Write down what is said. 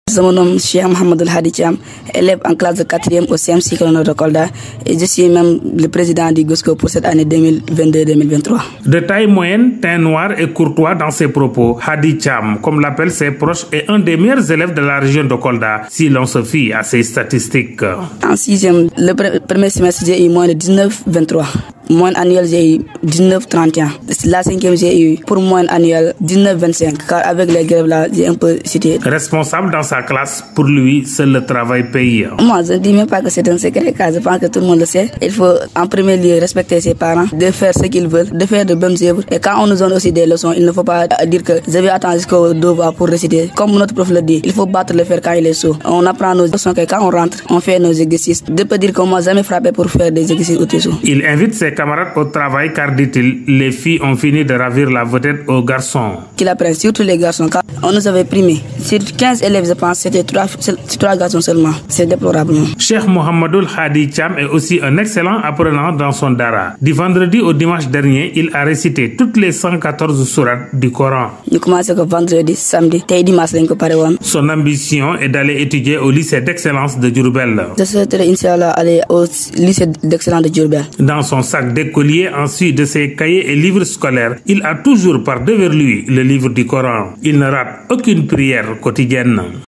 Je me nomme Cheikh Mohamed Hadi Thiam, élève en classe de 4e au CM cycle de Kolda et je suis même le président du GOSCO pour cette année 2022-2023. De taille moyenne, teint noir et courtois dans ses propos, Hadi Thiam, comme l'appellent ses proches, est un des meilleurs élèves de la région de Kolda, si l'on se fie à ses statistiques. En 6e, le premier semestre, j'ai eu moins de 19-23. Moyenne annuelle, j'ai eu 19-31. La 5e, j'ai eu pour moyenne annuelle 19-25. Car avec les grèves là, j'ai un peu cité. Responsable dans sa classe, pour lui, seul le travail paye. Moi, je ne dis même pas que c'est un secret, car je pense que tout le monde le sait. Il faut en premier lieu respecter ses parents, de faire ce qu'ils veulent, de faire de bonnes œuvres. Et quand on nous donne aussi des leçons, il ne faut pas dire que je vais attendre jusqu'au devoir pour réciter. Comme notre prof le dit, il faut battre le fer quand il est chaud. On apprend nos leçons que quand on rentre, on fait nos exercices. Je peux dire qu'on ne m'a jamais frappé pour faire des exercices au-dessous. Il invite ses camarades au travail car, dit-il, les filles ont fini de ravir la vedette aux garçons. Qu'ils apprennent, surtout les garçons. Quand on nous avait primés, sur 15 élèves, je pense, c'était 3 garçons seulement. C'est déplorable. Cheikh Mohamedoul Hadi Thiam est aussi un excellent apprenant dans son dara. Du vendredi au dimanche dernier, il a récité toutes les 114 sourates du Coran. Nous commençons que vendredi, samedi, et dimanche. Son ambition est d'aller étudier au lycée d'excellence de Diourbel. Je souhaiterais, Inch'Allah, aller au lycée d'excellence de Diourbel. Dans son sac d'écolier, ensuite de ses cahiers et livres scolaires, il a toujours par devers lui le livre du Coran. Il ne rate aucune prière quotidienne.